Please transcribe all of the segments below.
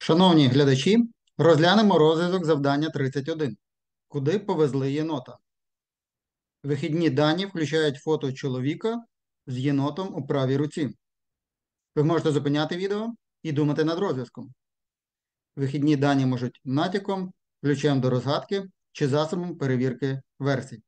Шановні глядачі, розглянемо розв'язок завдання 31. Куди повезли єнота? Вихідні дані включають фото чоловіка з єнотом у правій руці. Ви можете зупиняти відео і думати над розв'язком. Вихідні дані можуть натяком, ключем до розгадки чи засобом перевірки версій.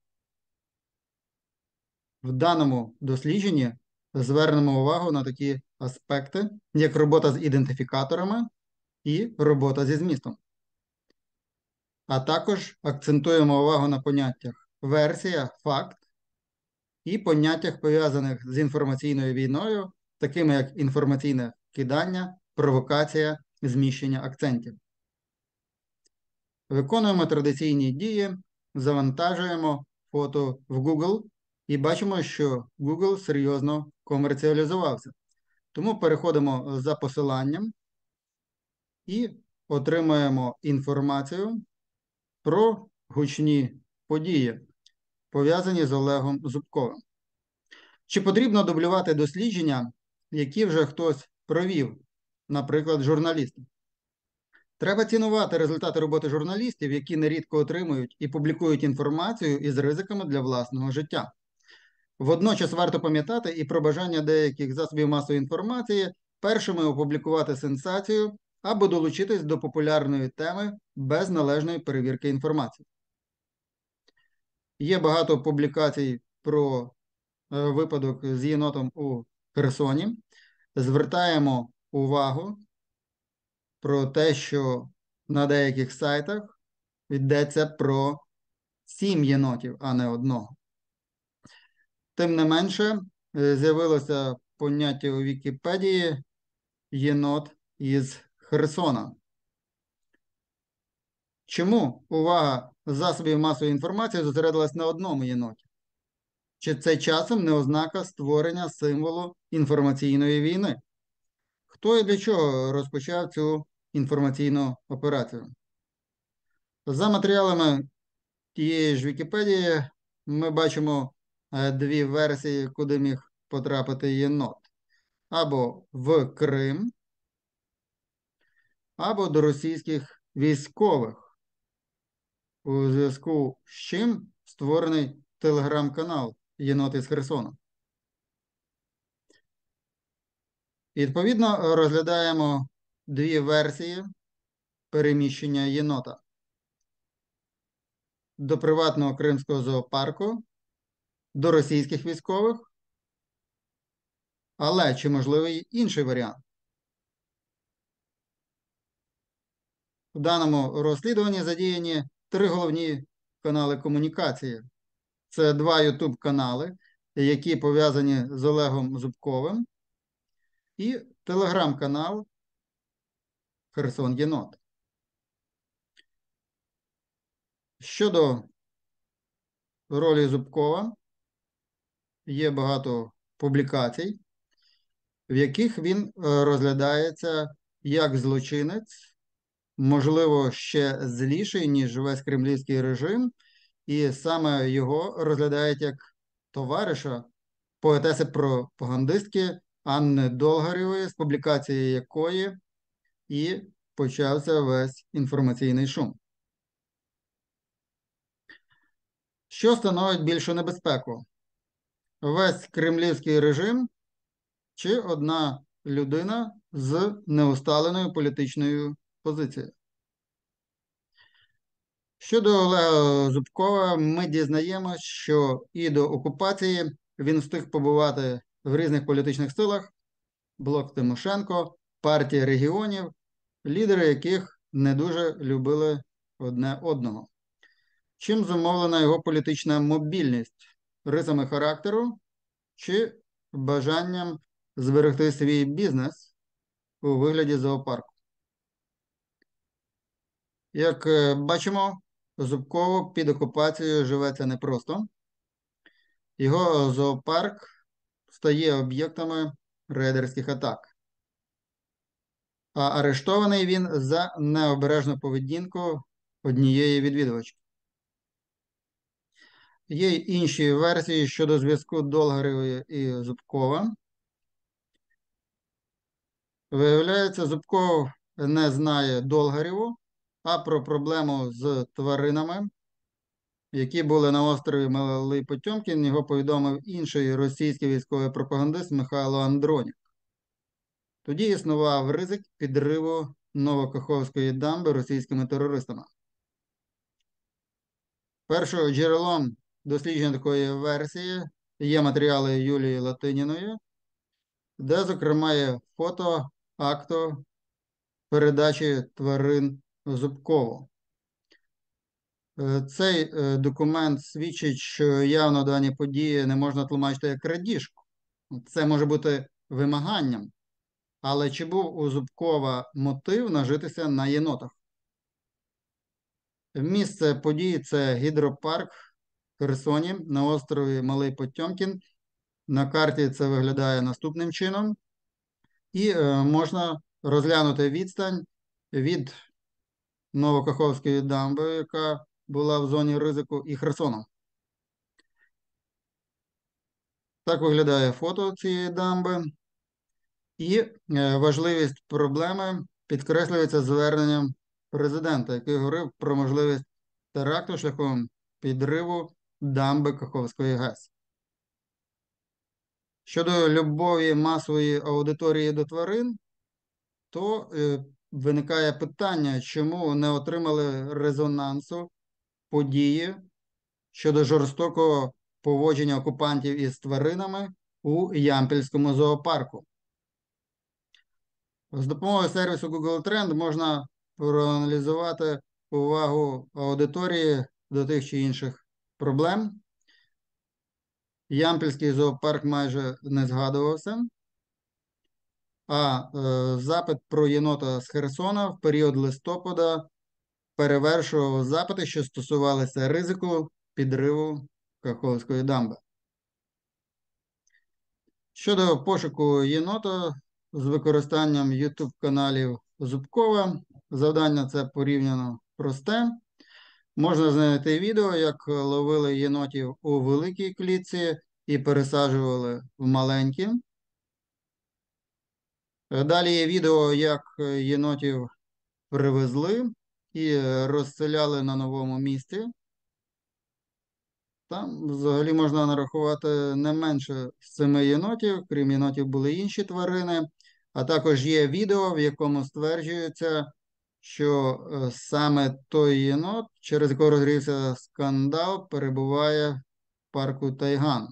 В даному дослідженні звернемо увагу на такі аспекти, як робота з ідентифікаторами і робота зі змістом. А також акцентуємо увагу на поняттях версія, факт і поняттях, пов'язаних з інформаційною війною, такими як інформаційне кидання, провокація, зміщення акцентів. Виконуємо традиційні дії, завантажуємо фото в Google і бачимо, що Google серйозно комерціалізувався. Тому переходимо за посиланням і отримуємо інформацію про гучні події, пов'язані з Олегом Зубковим. Чи потрібно дублювати дослідження, які вже хтось провів, наприклад, журналісти? Треба цінувати результати роботи журналістів, які нерідко отримують і публікують інформацію із ризиками для власного життя. Водночас варто пам'ятати і про бажання деяких засобів масової інформації першими опублікувати сенсацію або долучитись до популярної теми без належної перевірки інформації. Є багато публікацій про випадок з єнотом у Херсоні. Звертаємо увагу про те, що на деяких сайтах йдеться про 7 єнотів, а не одного. Тим не менше, з'явилося поняття у Вікіпедії «єнот із Херсона». Чому увага засобів масової інформації зосередилась на одному єноті? Чи це часом не ознака створення символу інформаційної війни? Хто і для чого розпочав цю інформаційну операцію? За матеріалами тієї ж Вікіпедії ми бачимо дві версії, куди міг потрапити єнот. Або в Крим, або до російських військових, у зв'язку з чим створений телеграм-канал «Єнот із Херсона». Відповідно, розглядаємо дві версії переміщення єнота: до приватного кримського зоопарку, до російських військових. Але чи можливий інший варіант? В даному розслідуванні задіяні три головні канали комунікації. Це два YouTube-канали, які пов'язані з Олегом Зубковим, і телеграм-канал «Херсон Єнот». Щодо ролі Зубкова, є багато публікацій, в яких він розглядається як злочинець, можливо, ще зліший, ніж весь кремлівський режим, і саме його розглядають як товариша поетеси-пропагандистки Анни Долгарєвої, з публікації якої і почався весь інформаційний шум. Що становить більшу небезпеку? Весь кремлівський режим чи одна людина з неусталеною політичною позицією? Щодо Олега Зубкова, ми дізнаємось, що і до окупації він встиг побувати в різних політичних силах: Блок Тимошенко, Партія регіонів, лідери яких не дуже любили одне одного. Чим зумовлена його політична мобільність? Рисами характеру чи бажанням зберегти свій бізнес у вигляді зоопарку? Як бачимо, Зубкову під окупацією живеться непросто. Його зоопарк стає об'єктами рейдерських атак. А арештований він за необережну поведінку однієї відвідувачки. Є й інші версії щодо зв'язку Долгарєвої і Зубкова. Виявляється, Зубков не знає Долгарєву, а про проблему з тваринами, які були на острові Малий Потьомкін, його повідомив інший російський військовий пропагандист Михайло Андронік. Тоді існував ризик підриву Новокаховської дамби російськими терористами. Першим джерелом дослідження такої версії є матеріали Юлії Латиніної, де, зокрема, є фото акту передачі тварин Зубкову. Цей документ свідчить, що явно дані події не можна тлумачити як крадіжку. Це може бути вимаганням. Але чи був у Зубкова мотив нажитися на єнотах? Місце події – це гідропарк в Херсоні на острові Малий Потьомкін. На карті це виглядає наступним чином. І можна розглянути відстань від Новокаховської дамби, яка була в зоні ризику, і Херсону. Так виглядає фото цієї дамби. І важливість проблеми підкреслюється зверненням президента, який говорив про можливість теракту шляхом підриву дамби Каховської ГЕС. Щодо любові масової аудиторії до тварин, то виникає питання, чому не отримали резонансу події щодо жорстокого поводження окупантів із тваринами у Ямпільському зоопарку. З допомогою сервісу Google Trend можна проаналізувати увагу аудиторії до тих чи інших проблем. Ямпільський зоопарк майже не згадувався, а запит про єнота з Херсона в період листопада перевершував запити, що стосувалися ризику підриву Каховської дамби. Щодо пошуку єнота з використанням YouTube-каналів Зубкова, завдання це порівняно просте. Можна знайти відео, як ловили єнотів у великій клітці і пересаджували в маленькі. Далі є відео, як єнотів привезли і розселяли на новому місці. Там взагалі можна нарахувати не менше 7 єнотів, крім єнотів були інші тварини. А також є відео, в якому стверджується, що саме той єнот, через якого розгрівся скандал, перебуває в парку Тайган.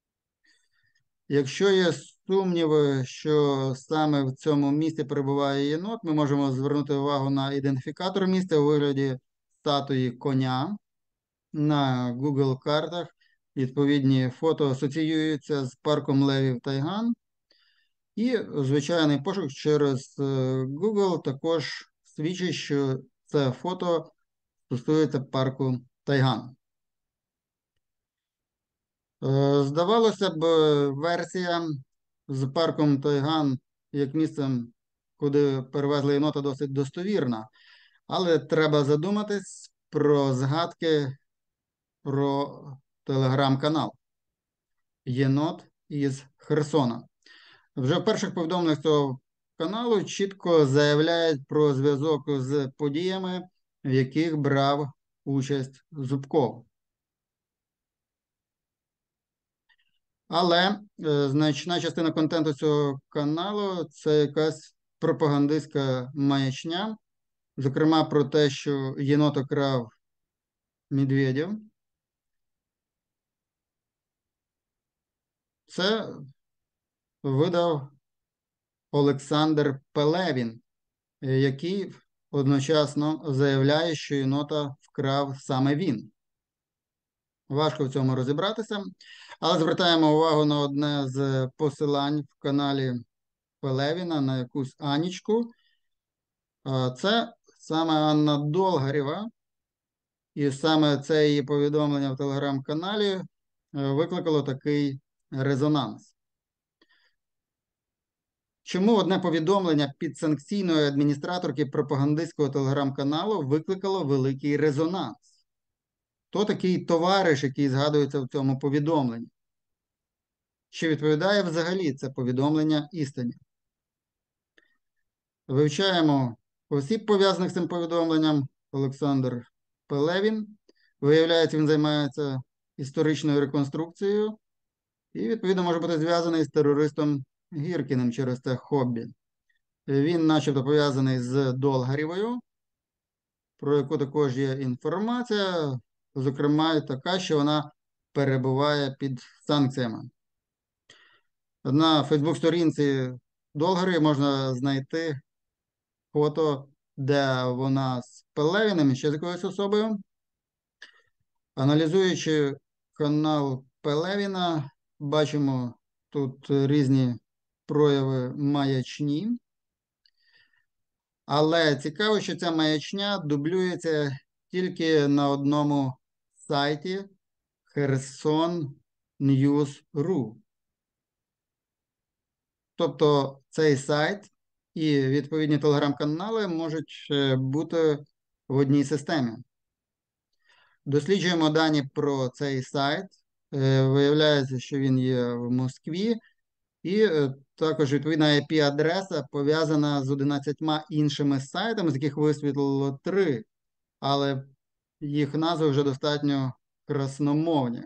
Якщо є сумніви, що саме в цьому місці перебуває єнот, ми можемо звернути увагу на ідентифікатор місця у вигляді статуї коня. На Google картах відповідні фото асоціюються з парком левів Тайган. І звичайний пошук через Google також свідчить, що це фото стосується парку Тайган. Здавалося б, версія з парком Тайган як місцем, куди перевезли єнота, досить достовірна. Але треба задуматись про згадки про телеграм-канал «Єнот із Херсона». Вже в перших повідомленнях цього каналу чітко заявляють про зв'язок з подіями, в яких брав участь Зубков. Але значна частина контенту цього каналу – це якась пропагандистська маячня, зокрема про те, що єнота крав Медведєв. Це видав Олександр Пелевін, який одночасно заявляє, що єнота вкрав саме він. Важко в цьому розібратися, але звертаємо увагу на одне з посилань в каналі Пелевіна на якусь Анічку. Це саме Анна Долгарєва, і саме це її повідомлення в телеграм-каналі викликало такий резонанс. Чому одне повідомлення підсанкційної адміністраторки пропагандистського телеграм-каналу викликало великий резонанс? Хто такий товариш, який згадується в цьому повідомленні? Чи відповідає взагалі це повідомлення істині? Вивчаємо осіб, пов'язаних з цим повідомленням, Олександр Пелевін. Виявляється, він займається історичною реконструкцією і, відповідно, може бути зв'язаний з терористом Гіркіним через це хобі. Він начебто пов'язаний з Долгарєвою, про яку також є інформація, зокрема і така, що вона перебуває під санкціями. На Фейсбук-сторінці Долгарєвої можна знайти фото, де вона з Пелевіним і ще з якоюсь особою. Аналізуючи канал Пелевіна, бачимо тут різні прояви маячні. Але цікаво, що ця маячня дублюється тільки на одному сайті Kherson.News.ru. Тобто цей сайт і відповідні телеграм-канали можуть бути в одній системі. Досліджуємо дані про цей сайт. Виявляється, що він є в Москві. І також відповідна IP-адреса пов'язана з 11 іншими сайтами, з яких висвітлило 3, але їх назви вже достатньо красномовні.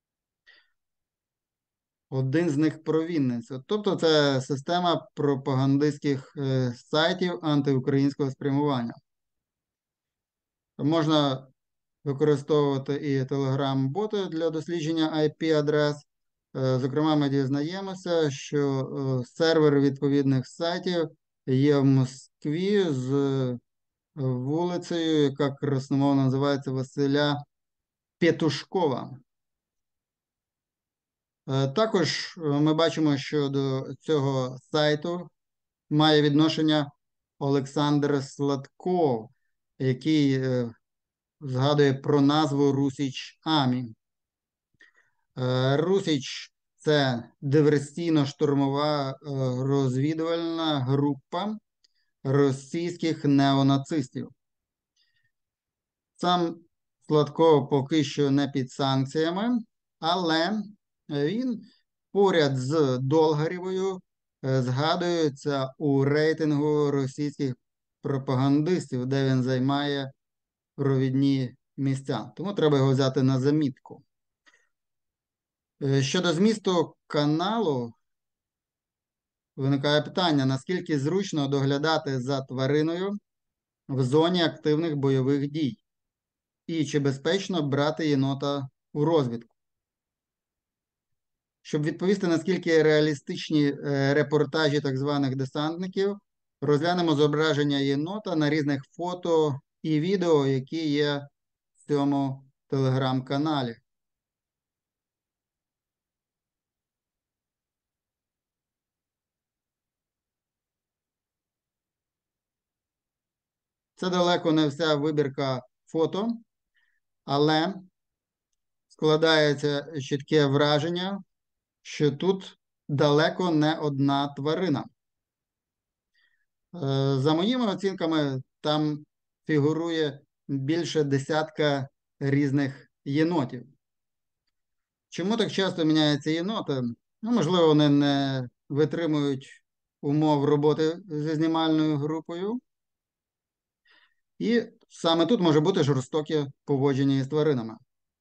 Один з них про Вінницю. Тобто це система пропагандистських сайтів антиукраїнського спрямування. Можна використовувати і Telegram-боти для дослідження IP-адрес. Зокрема, ми дізнаємося, що сервер відповідних сайтів є в Москві з вулицею, яка красномовно називається Василя Петушкова. Також ми бачимо, що до цього сайту має відношення Олександр Сладков, який згадує про назву Русіч Амі. Русіч – це диверсійно-штурмова розвідувальна група російських неонацистів. Сам Сладков поки що не під санкціями, але він поряд з Долгарєвою згадується у рейтингу російських пропагандистів, де він займає провідні місця. Тому треба його взяти на замітку. Щодо змісту каналу, виникає питання, наскільки зручно доглядати за твариною в зоні активних бойових дій? І чи безпечно брати єнота у розвідку? Щоб відповісти, наскільки реалістичні репортажі так званих десантників, розглянемо зображення єнота на різних фото і відео, які є в цьому телеграм-каналі. Це далеко не вся вибірка фото, але складається чітке враження, що тут далеко не одна тварина. За моїми оцінками, там фігурує більше десятка різних єнотів. Чому так часто міняються єноти? Ну, можливо, вони не витримують умов роботи зі знімальною групою. І саме тут може бути жорстоке поводження із тваринами.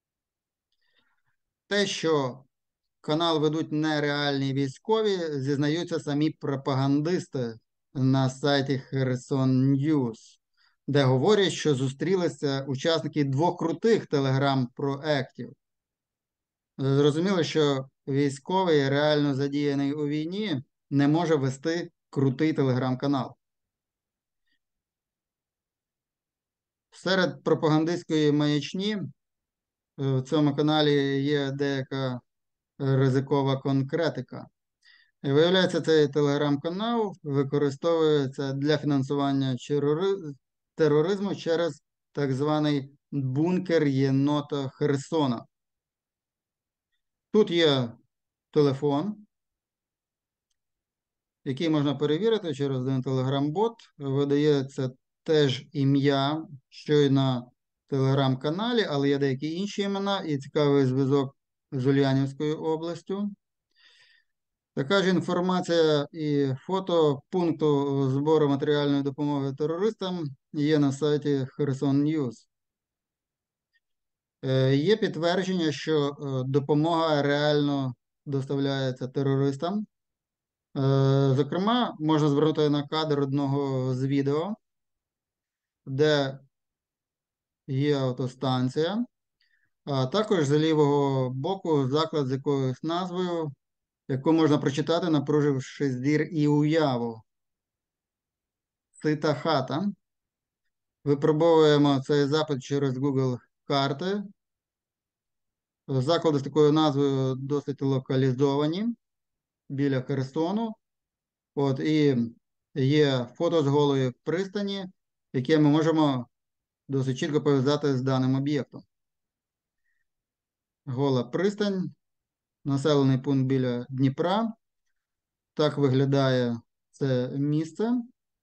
Те, що канал ведуть нереальні військові, зізнаються самі пропагандисти на сайті Kherson News, де говорять, що зустрілися учасники 2 крутих телеграм-проектів. Зрозуміло, що військовий, реально задіяний у війні, не може вести крутий телеграм-канал. Серед пропагандистської маячні в цьому каналі є деяка ризикова конкретика. Виявляється, цей телеграм-канал використовується для фінансування тероризму через так званий бункер єнота Херсона. Тут є телефон, який можна перевірити через один телеграм-бот. Видається теж ім'я, що й на телеграм-каналі, але є деякі інші імена і цікавий зв'язок з Ульянівською областю. Така ж інформація і фото пункту збору матеріальної допомоги терористам є на сайті Херсон News. Є підтвердження, що допомога реально доставляється терористам. Зокрема, можна звернути на кадр одного з відео, де є автостанція, а також з лівого боку заклад з якоюсь назвою, яку можна прочитати, напруживши зір і уяву. Сита хата. Випробовуємо цей запит через Google карти. Заклади з такою назвою досить локалізовані біля Херсону. От, і є фото з голої пристані, яке ми можемо досить чітко пов'язати з даним об'єктом. Гола пристань, населений пункт біля Дніпра. Так виглядає це місце.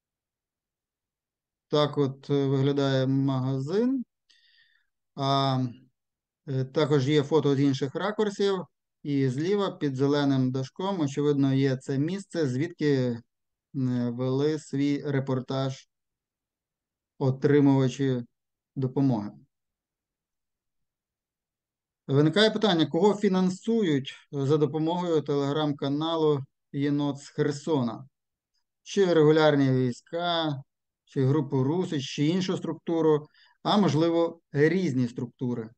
Так от виглядає магазин. А також є фото з інших ракурсів. І зліва під зеленим дашком, очевидно, є це місце, звідки вели свій репортаж отримувачі допомоги. Виникає питання, кого фінансують за допомогою телеграм-каналу «Єнот з Херсона»? Чи регулярні війська, чи групу Русич, чи іншу структуру, а можливо різні структури.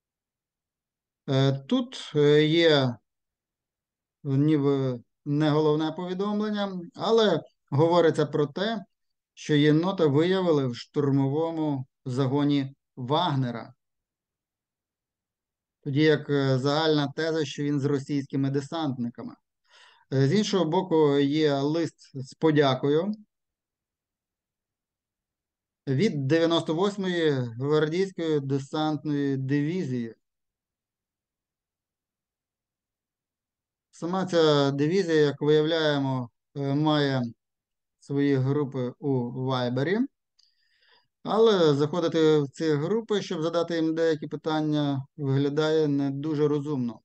Тут є ніби не головне повідомлення, але говориться про те, що єнота виявили в штурмовому загоні Вагнера. Тоді як загальна теза, що він з російськими десантниками. З іншого боку, є лист з подякою від 98-ї гвардійської десантної дивізії. Сама ця дивізія, як виявляємо, має свої групи у Вайбері. Але заходити в ці групи, щоб задати їм деякі питання, виглядає не дуже розумно.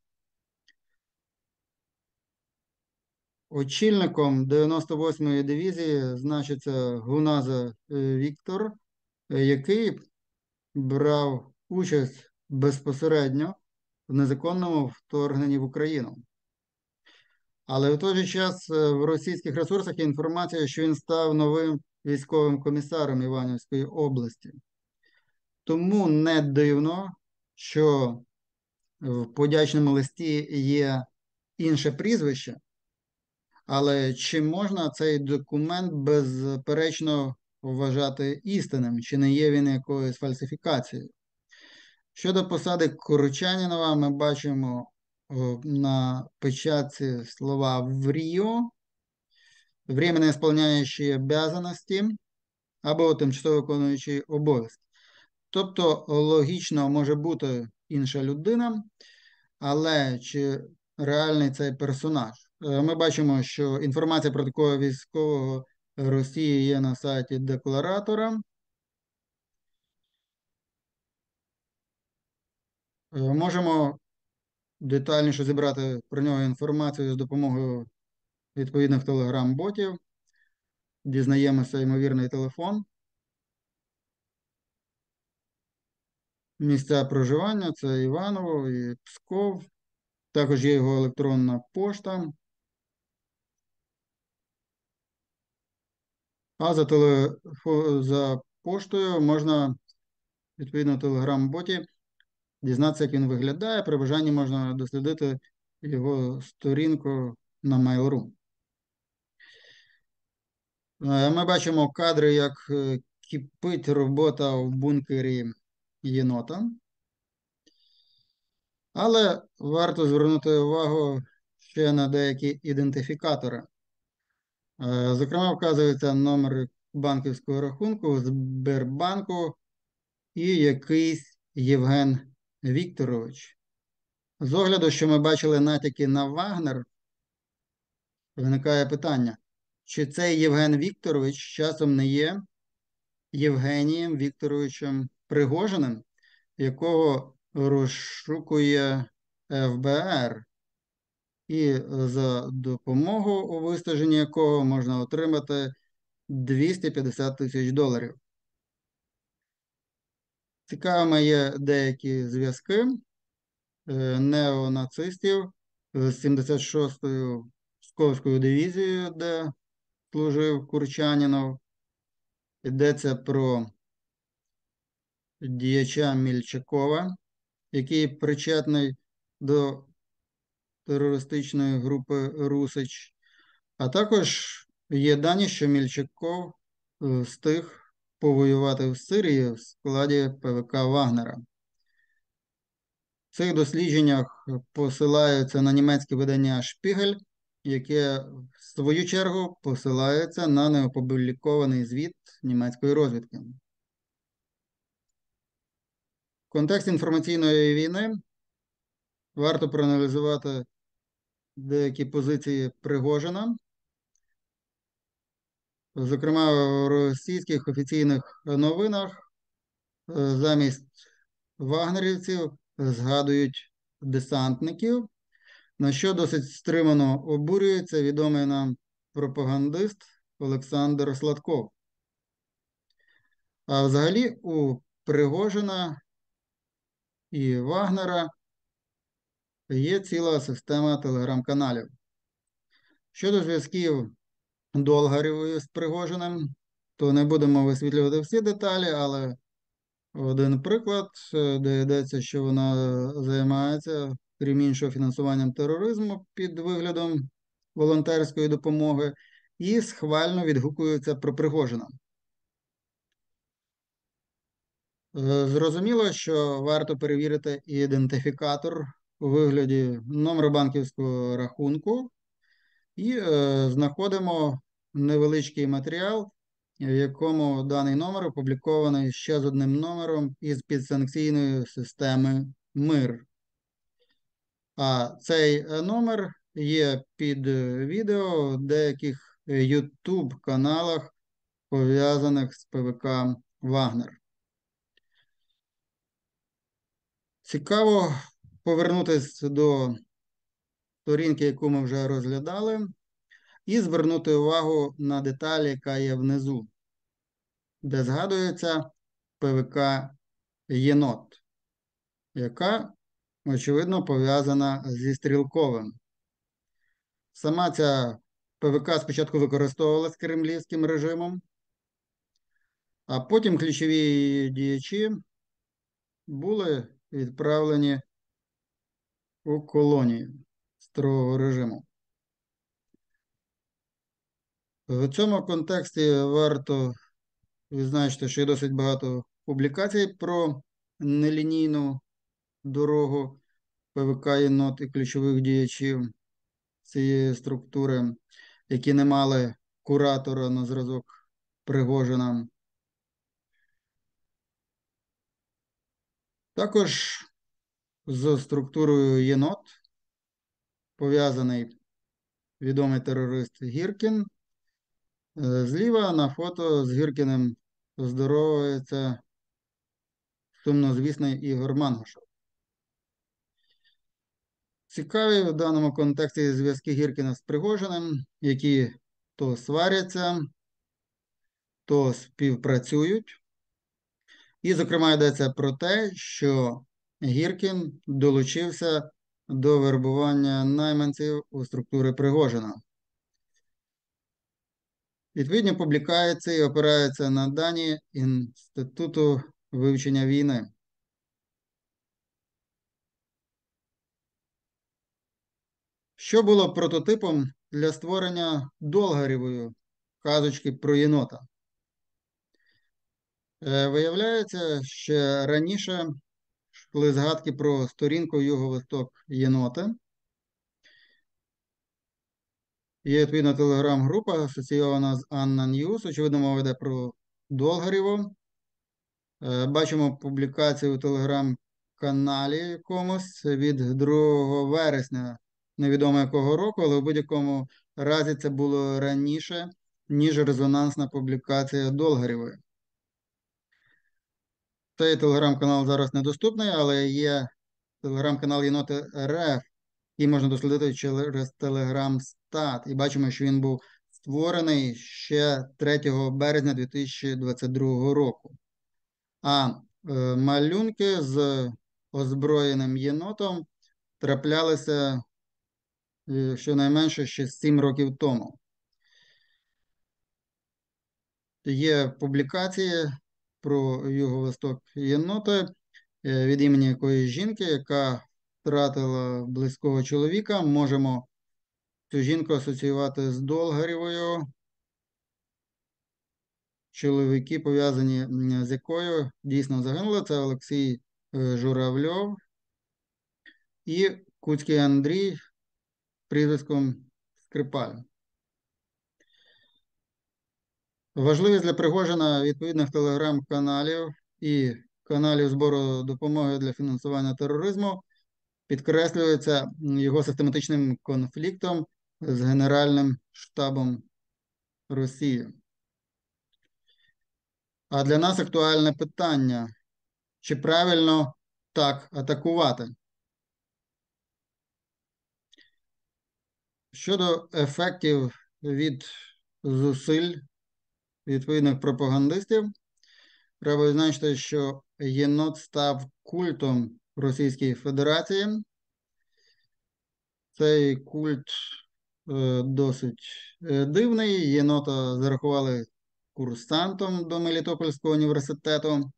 Очільником 98-ї дивізії значиться Гуназа Віктор, який брав участь безпосередньо в незаконному вторгненні в Україну. Але в той же час в російських ресурсах є інформація, що він став новим військовим комісаром Іванівської області. Тому не дивно, що в подячному листі є інше прізвище, але чи можна цей документ безперечно вважати істинним, чи не є він якоюсь фальсифікацією? Щодо посади Корчанінова, ми бачимо на печатці слова «вріо», временно исполняющий обязанности або тимчасово виконуючий обов'язки. Тобто логічно може бути інша людина, але чи реальний цей персонаж? Ми бачимо, що інформація про такого військового Росії є на сайті декларатора. Можемо детальніше зібрати про нього інформацію з допомогою відповідних телеграм-ботів. Дізнаємося ймовірний телефон. Місця проживання – це Іваново і Псков. Також є його електронна пошта. А за поштою можна, відповідно, в телеграм-боті дізнатися, як він виглядає. При бажанні можна дослідити його сторінку на Mail.ru. Ми бачимо кадри, як кипить робота в бункері єнота. Але варто звернути увагу ще на деякі ідентифікатори. Зокрема, вказується номер банківського рахунку в Сбербанку і якийсь Євген Вікторович. З огляду, що ми бачили натяки на Вагнер, виникає питання, чи цей Євген Вікторович часом не є Євгенієм Вікторовичем Пригожиним, якого розшукує ФБР. і за допомогу у вистеженні якого можна отримати 250 тисяч доларів. Цікавими є деякі зв'язки неонацистів з 76-ю Псковською дивізією, де служив Курчанінов. Йдеться про діяча Мільчакова, який причетний до терористичної групи «Русич». А також є дані, що Мільчаков встиг повоювати в Сирії в складі ПВК Вагнера. В цих дослідженнях посилаються на німецьке видання «Шпігель», яке, в свою чергу, посилається на неопублікований звіт німецької розвідки. В контексті інформаційної війни варто проаналізувати деякі позиції Пригожина. Зокрема, в російських офіційних новинах замість вагнерівців згадують десантників, на що досить стримано обурюється відомий нам пропагандист Олександр Сладков. А взагалі у Пригожина і Вагнера є ціла система телеграм-каналів. Щодо зв'язків Долгарєвої з Пригожиним, то не будемо висвітлювати всі деталі, але один приклад, де йдеться, що вона займається, крім іншого, фінансуванням тероризму під виглядом волонтерської допомоги, і схвально відгукується про Пригожина. Зрозуміло, що варто перевірити ідентифікатор у вигляді номеру банківського рахунку і знаходимо невеличкий матеріал, в якому даний номер опублікований ще з одним номером із підсанкційної системи МИР. А цей номер є під відео в деяких YouTube-каналах, пов'язаних з ПВК «Вагнер». Цікаво повернутися до сторінки, яку ми вже розглядали, і звернути увагу на деталь, яка є внизу, де згадується ПВК «Єнот», яка, очевидно, пов'язана зі Стрілковим. Сама ця ПВК спочатку використовувалась кремлівським режимом, а потім ключові діячі були відправлені у колонії строгого режиму. В цьому контексті варто відзначити, що є досить багато публікацій про нелінійну дорогу ПВК «Єнот» і ключових діячів цієї структури, які не мали куратора на зразок Пригожина. Також з структурою «Єнот» пов'язаний відомий терорист Гіркін. Зліва на фото з Гіркіним здоровається сумнозвісний Ігор Мангушев. Цікаві в даному контексті зв'язки Гіркіна з Пригожиним, які то сваряться, то співпрацюють. І, зокрема, йдеться про те, що Гіркін долучився до вербування найманців у структури Пригожина. Відповідні публікації опираються на дані Інституту вивчення війни. Що було прототипом для створення Долгарєвої казочки про єнота? Виявляється, що раніше йшли згадки про сторінку Юго-Восток єнота. Є відповідна телеграм-група, асоційована з Анна Ньюс. Очевидно, мова йде про Долгарєву. Бачимо публікацію у телеграм-каналі якомусь від 2 вересня, невідомо якого року, але в будь-якому разі це було раніше, ніж резонансна публікація Долгарєвої. Цей телеграм-канал зараз недоступний, але є телеграм-канал Єноти РФ, який можна дослідити через Telegram-Stat. І бачимо, що він був створений ще 3 березня 2022 року. А малюнки з озброєним єнотом траплялися щонайменше ще 7 років тому. Є публікації про юго-восток єноти від імені якоїсь жінки, яка втратила близького чоловіка. Можемо цю жінку асоціювати з Долгарєвою, чоловіки, пов'язані з якою дійсно загинули. Це Олексій Журавльов і Куцький Андрій прізвиськом Скрипаль. Важливість для Пригожина відповідних телеграм-каналів і каналів збору допомоги для фінансування тероризму підкреслюється його систематичним конфліктом з Генеральним штабом Росії. А для нас актуальне питання, чи правильно так атакувати? Щодо ефектів від зусиль відповідних пропагандистів, треба відзначити, що єнот став культом Російської Федерації. Цей культ досить дивний. Єнота зарахували курсантом до Мелітопольського університету.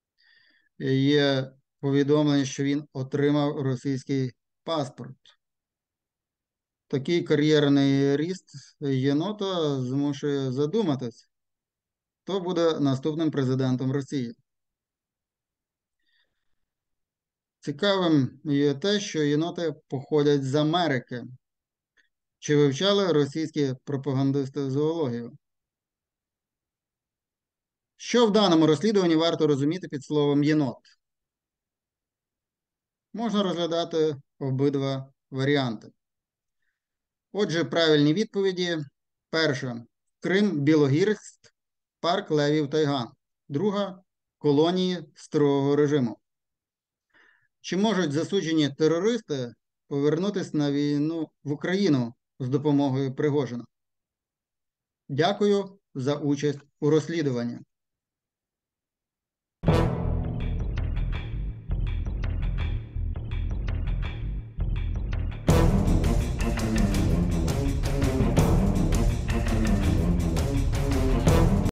Є повідомлення, що він отримав російський паспорт. Такий кар'єрний ріст єнота змушує задуматись, хто буде наступним президентом Росії. Цікавим є те, що єноти походять з Америки. Чи вивчали російські пропагандисти зоологію? Що в даному розслідуванні варто розуміти під словом єнот? Можна розглядати обидва варіанти. Отже, правильні відповіді. Перша. Крим, Білогірськ, парк Левів Тайган. Друга. Колонії строгого режиму. Чи можуть засуджені терористи повернутися на війну в Україну з допомогою Пригожина? Дякую за участь у розслідуванні.